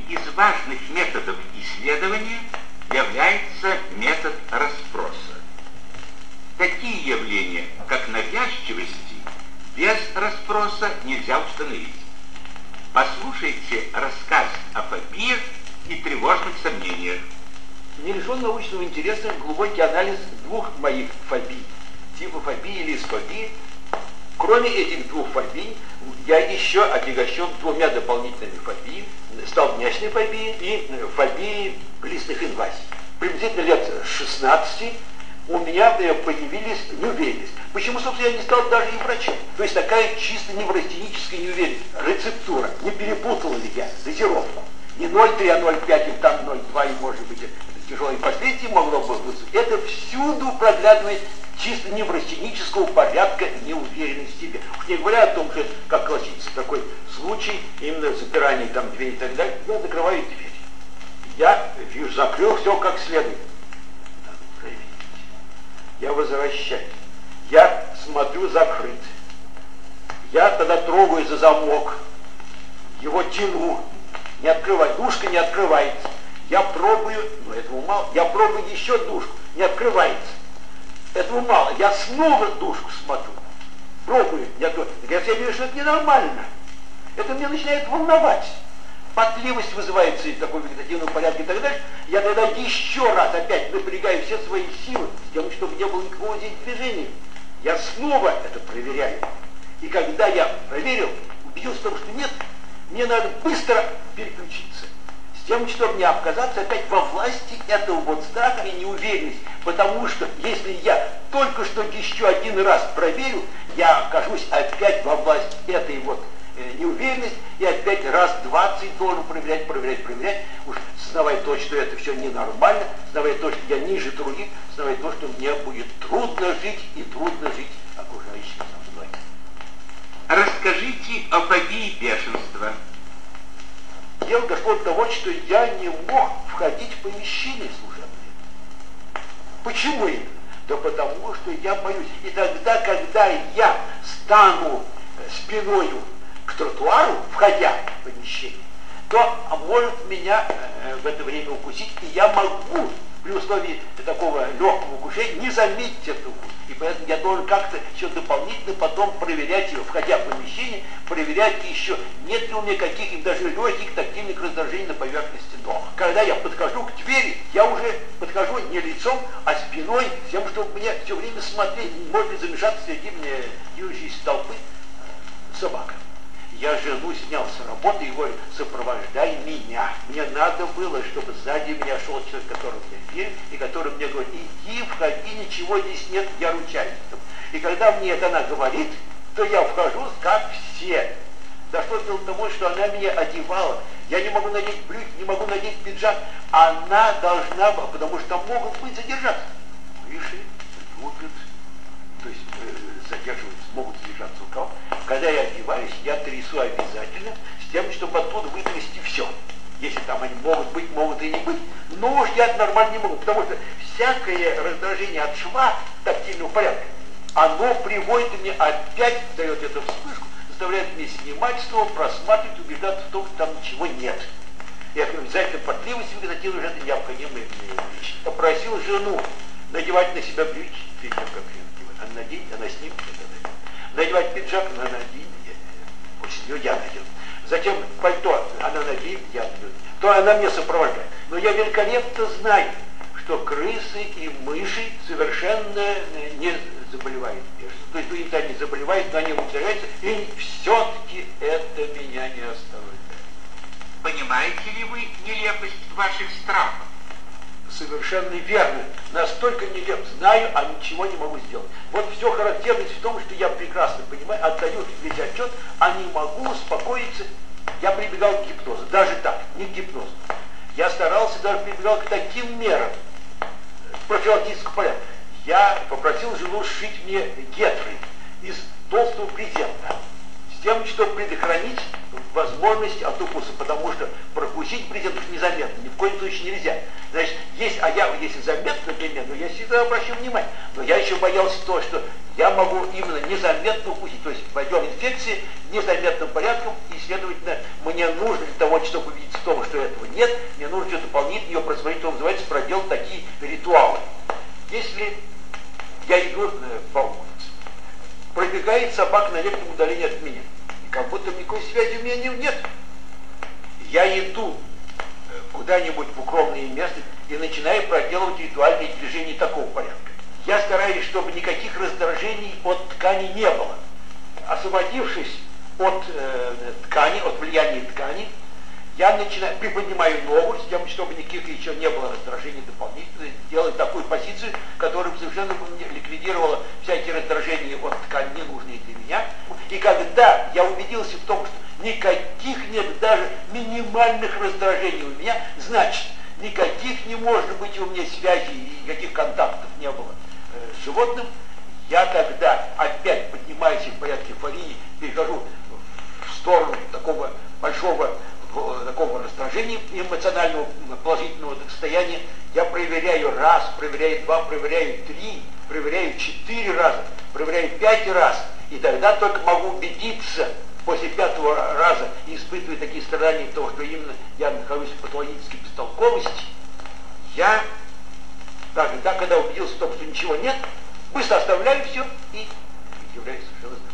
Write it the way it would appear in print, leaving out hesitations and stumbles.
из важных методов исследования является метод расспроса. Такие явления, как навязчивости, без расспроса нельзя установить. Послушайте рассказ о фобиях и тревожных сомнениях. Не лишен научного интереса глубокий анализ двух моих фобий, типофобии или лисфобии. Кроме этих двух фобий, я еще отягощен двумя дополнительными фобиями, столбнячной фобией и фобией листных инвазий. Приблизительно лет 16 у меня появились неуверенность. Почему, собственно, я не стал даже и врачом? То есть такая чисто неврастеническая неуверенность. Рецептура. Не перепутал ли я дозировку? Не 0,3, а 0,5, или там 0,2, и может быть тяжелые последствия могло бы быть. Это всюду проглядывает чисто неврастенического порядка неуверенность в себе. Уж не говоря о том, что как классический такой случай, именно запирание там двери и так далее, я закрываю дверь. Я вижу, закрыл все как следует. Надо проверить. Я возвращаюсь. Я смотрю, закрыт. Я тогда трогаю за замок. Его тяну. Не открывать. Душка не открывается. Я пробую, но этого мало. Я пробую еще душку. Не открывается. Этого мало. Я снова душку смотрю. Пробую. Я вижу, что это ненормально. Это меня начинает волновать. Потливость вызывается в таком вегетативном порядке и так далее. Я тогда еще раз опять напрягаю все свои силы, с тем, чтобы не было никакого здесь движения. Я снова это проверяю. И когда я проверил, убедился в том, что нет, мне надо быстро переключиться. С тем, чтобы не оказаться опять во власти этого вот страха и неуверенности. Потому что если я только что еще один раз проверю, я окажусь опять во власти этой вот неуверенность, и опять раз 20 должен проверять. Уж сознавая то, что это все ненормально, сознавая то, что я ниже других, сознавая то, что мне будет трудно жить и трудно жить окружающим со мной. Расскажите о фобии бешенства. Дело дошло до того, что я не мог входить в помещение служебное. Почему именно? Да потому что я боюсь. И тогда, когда я стану спиною к тротуару, входя в помещение, то может меня в это время укусить, и я могу при условии такого легкого укушения не заметить эту укус. И поэтому я должен как-то еще дополнительно потом проверять его, входя в помещение, проверять еще, нет ли у меня каких-нибудь даже легких тактильных раздражений на поверхности ног. Когда я подхожу к двери, я уже подхожу не лицом, а спиной, с тем, чтобы мне все время смотреть, может ли замешаться среди мне движущейся толпы собака. Я жену снял с работы и говорю, сопровождай меня. Мне надо было, чтобы сзади меня шел человек, который мне верит, и который мне говорит, иди, входи, ничего здесь нет, я ручаюсь. И когда мне это она говорит, то я вхожу, как все. Дошло до того, что она меня одевала. Я не могу надеть брюки, не могу надеть пиджак. Она должна была, потому что там могут быть задержаться. Выше, любят, то есть задерживаются, могут задержаться у кого. Когда я одеваюсь, я трясу обязательно, с тем, чтобы оттуда вытрясти все. Если там они могут быть, могут и не быть. Но уж я нормально не могу, потому что всякое раздражение от шва тактильного порядка, оно приводит мне опять, дает эту вспышку, заставляет меня снимать снова, просматривать, убеждаться в том, что там ничего нет. Я обязательно портливость вегетативной уже это необходимая вещь. Попросил жену надевать на себя брюки, перед тем, как она наденет, она снимет, надевать пиджак, она наденет, после нее я надену. Затем пальто, она наденет, я надену. То она меня сопровождает. Но я великолепно знаю, что крысы и мыши совершенно не заболевают бешенством. То есть никогда не заболевают, но они утираются, и все-таки это меня не оставляет. Понимаете ли вы нелепость ваших страхов? Совершенно верно. Настолько нелеп. Знаю, а ничего не могу сделать. Вот все характерность в том, что я прекрасно понимаю, отдаю весь отчет, а не могу успокоиться. Я прибегал к гипнозу. Даже так, не к гипнозу. Я старался, даже прибегал к таким мерам профилактического порядка. Я попросил жену сшить мне гетры из толстого брезента, с тем, чтобы предохранить возможность от укуса, потому что прокусить брезентов незаметно ни в коем случае нельзя. Значит, если заметно для меня, я всегда обращаю внимание, но я еще боялся того, что я могу именно незаметно укусить, то есть пойдем инфекции незаметным порядком, и, следовательно, мне нужно для того, чтобы убедиться в том, что этого нет, мне нужно что-то дополнительно ее просмотреть, что называется, проделать такие ритуалы. Если я иду по улице, пробегает собака на некотором удалении от меня, и как будто никакой связи у меня нет. Я иду куда-нибудь в укромное место и начинаю проделывать ритуальные движения такого порядка. Я стараюсь, чтобы никаких раздражений от ткани не было. Освободившись от ткани, от влияния ткани, я начинаю, приподнимаю ногу, с тем, чтобы никаких еще не было раздражений дополнительно, делаю такую позицию, которая совершенно ликвидировала всякие раздражения от ткани, ненужные для меня. И когда я убедился в том, что никаких нет даже минимальных раздражений у меня, значит, никаких не может быть у меня связей и никаких контактов не было с животным, я тогда опять поднимаюсь в порядке эйфории, перехожу в сторону такого большого такого раздражения, эмоционального положительного состояния. Я проверяю раз, проверяю два, проверяю три, проверяю 4 раза, проверяю 5 раз. И тогда только могу убедиться после 5-го раза, и испытывая такие страдания того, что именно я нахожусь в патологической бестолковости, я тогда, когда убедился в том, что ничего нет, быстро оставляю все и являюсь совершенно